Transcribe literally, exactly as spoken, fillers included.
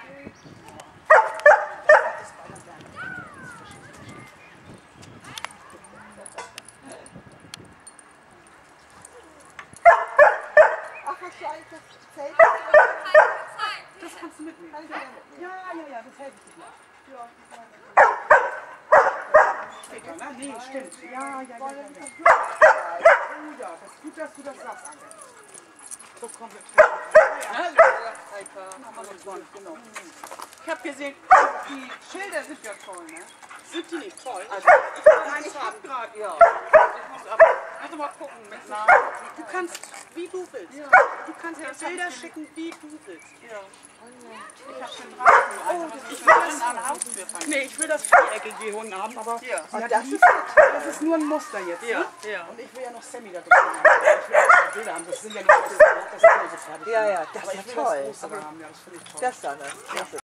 Ach, hast du eigentlich das Zelt? Das kannst du mitnehmen. Kann ich ja mitnehmen? Ja, ja, ja, das helfe ich dir gleich. Ja. Später, ne? Nee, stimmt. Ja, ja, ja, ja. Wollen ja. wir nicht Oh ja, das ist gut, dass du das sagst, Anne. So kommt es. Hallo, Heika. Genau. Ich habe gesehen, die Schilder sind ja toll, ne? Sind die nicht toll? Also, Nein, ich hab gerade, ja. Ich muss aber, also mal gucken. Mit Na, du kannst, wie du willst. Ja. Du kannst ja Bilder schicken, wie du willst. Ja. Ich habe schon draußen. Oh, Ich will das, an Haustür. nee, ich will das viereckige Hunde haben, aber Ja. Oh, Ja, das die- ist ja toll. das ist nur ein Muster jetzt. ja, Ne? ja. Und ich will ja noch Sammy da drin haben. Ich will ja noch Bilder haben. Das sind ja nicht das, das ist ja so fertig. Ja, ja, das Aber ist ich will toll. das Große haben. Ja, das finde ich toll. Das ist ja eine klasse.